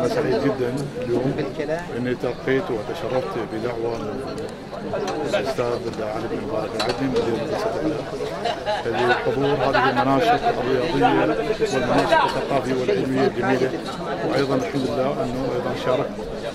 أنا سعيد جدا اليوم إني تلقيت وتشرفت بدعوة من الأستاذ علي بن مبارك العدني مدير مدرسة الإعلام لحضور هذه المناشط الرياضية والمناشط الثقافية والعلمية الجميلة، وأيضا الحمد لله أنه أيضا شاركت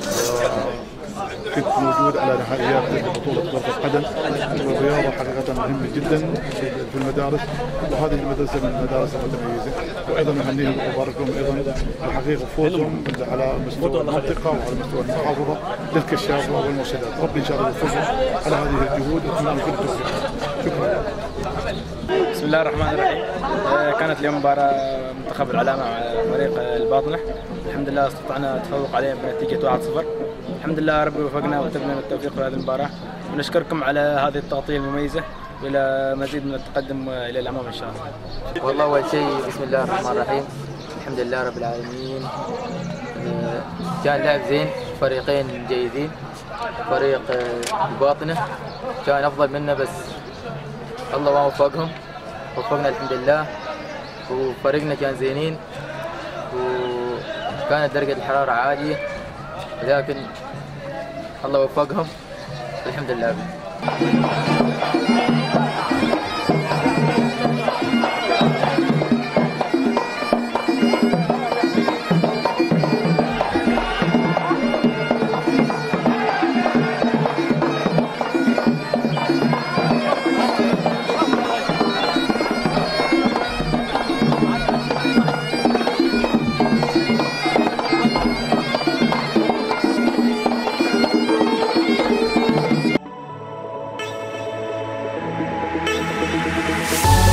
كنت موجود على نهائيات بطولة كرة القدم، والرياضة حقيقة مهمة جدا في المدارس، وهذه المدرسة من المدارس المتميزة، وأيضا نهنيهم وأبارك لهم أيضا بحقيقة فوزهم على مستوى المنطقة وعلى مستوى المحافظة للكشافة والمرشدات. ربي إن شاء الله يوفقهم على هذه الجهود وأتمنى كل التوفيق. شكرا. بسم الله الرحمن الرحيم. كانت اليوم مباراة منتخب العلامة مع فريق الباطنة، الحمد لله استطعنا التفوق عليهم بنتيجة 1-0. الحمد لله ربي وفقنا واتمنى التوفيق في هذه المباراة، ونشكركم على هذه التغطية المميزة، والى مزيد من التقدم الى الامام ان شاء الله. والله اول شيء بسم الله الرحمن الرحيم، الحمد لله رب العالمين. كان لعب زين، فريقين جيدين، فريق الباطنة كان افضل منا بس الله ما وفقهم، وفقنا الحمد لله، وفريقنا كان زينين وكانت درجة الحرارة عالية، لكن الله وفقهم الحمد لله. We'll be right back.